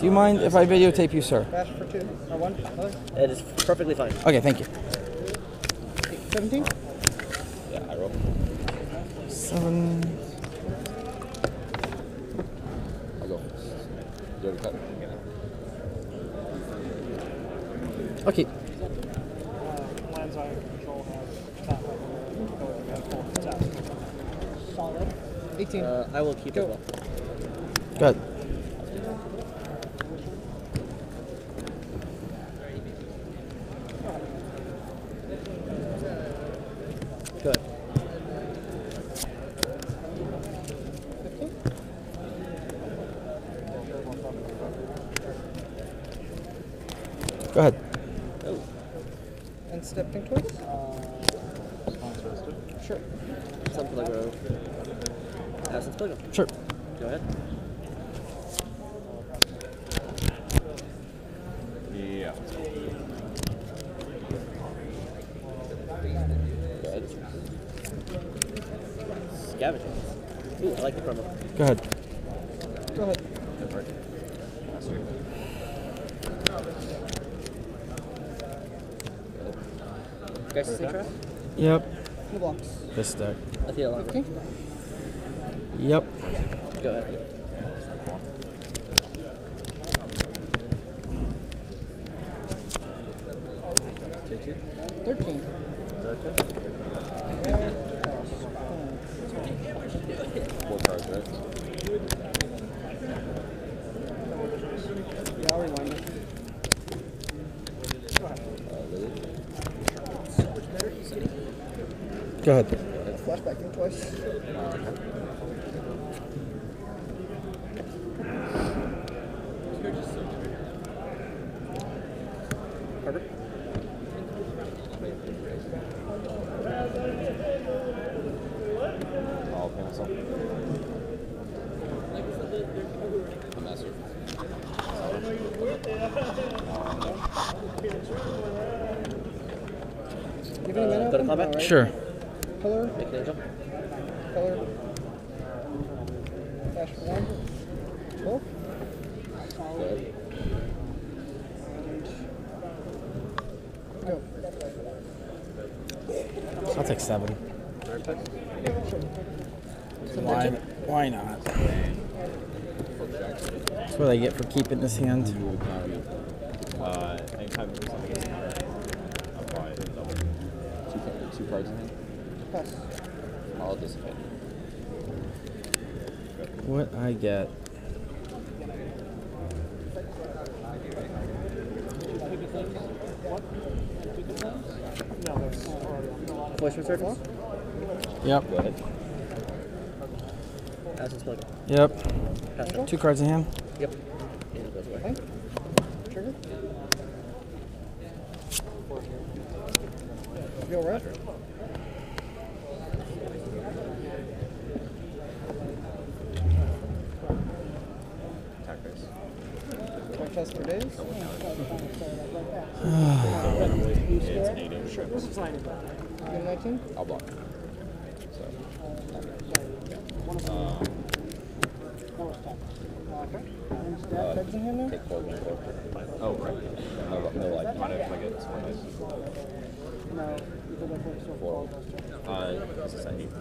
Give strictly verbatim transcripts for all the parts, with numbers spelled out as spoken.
Do you mind if I videotape you, sir? Bash for two. Or one. Other. It is perfectly fine. Okay, thank you. seventeen? Yeah, I roll. Seven. I'll go. You have a cut? Okay. Lands I control have tap. Solid. eighteen. Uh, I will keep Go. it well. Good. Good. Go ahead. Oh. And stepping twice? Sure. Something like a Essence Pilgrim. Sure. Go ahead. Yeah. Go ahead. Scavenging. Ooh, I like the promo. Go ahead. Go ahead. Guys, the same trap? Yep. The blocks. This deck. I feel like Okay. Yep. Go ahead. thirteen. Four cards, right? Yeah, I'll rewind it. Uh, Lily. Go ahead. Flashback him twice. Harvard? I'll cancel. A master. Give any mana Go to open? combat? Alright. Sure. Color. Make an angel. Color. Dash for one. Cool. Go ahead. Go. I'll take seven. Why? Why not? That's what I get for keeping this hand. Uh, anytime something gets countered, apply it double. Two, ca- two cards in hand. Pass. I'll dissipate. What I get? Voice resurgence. Yep. Go ahead. Essence Pilgrim. Yep. Pass turn. Two cards in hand. Yep. Angel goes away. Okay. Trigger. Feel right? Attack base. Twelve test per days. It's native. Sure. Give nineteen. I'll block. So. Um, uh, Cards in hand now? take four, one, four. Oh, right. No, no, like, mind if I get this one nice? Four. Uh, this is eight.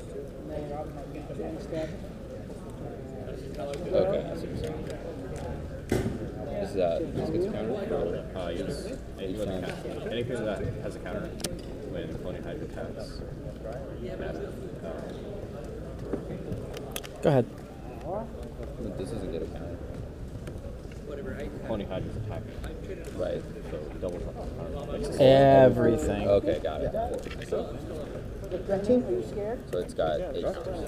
Okay, I see what you're saying. This is that, this gets countered? Uh, yes. Any, when the counter, any creature that has a counter, when Cloning Hydra attacks, massive. Uh, Go ahead. this doesn't get a counter. Cloning Hydra's attacking. Right. So double counter. Everything. Okay, got it. So, nineteen. so it's got eight counters.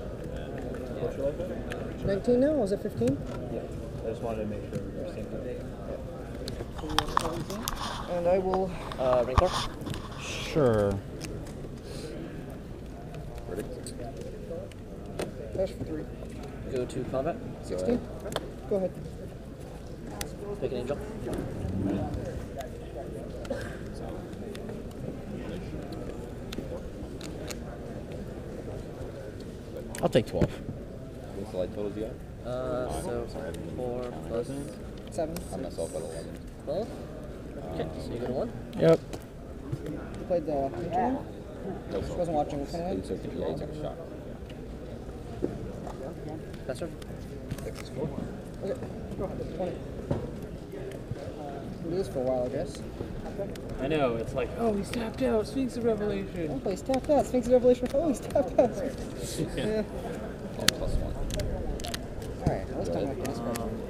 nineteen now? Was it fifteen? I just wanted to make sure we were synced. And I will. Uh, Rancor? Sure. Dash for three. Go to combat. sixteen. Go ahead. Make an angel. I'll take twelve. What's the light totals you got? Uh, so four plus Seven. I myself at eleven. twelve. Okay, so you get a one. Yep. You played the intern? Nope. She wasn't watching the He tournament? took, yeah, he took a shot. That's right. Six is four. Okay. twenty. It is for a while, I guess. I know, it's like, oh, he's tapped out, Sphinx of Revelation. Oh, he's tapped out. Sphinx of Revelation. Oh, he's tapped out. Yeah. Ten plus one. Alright, let's talk about this card.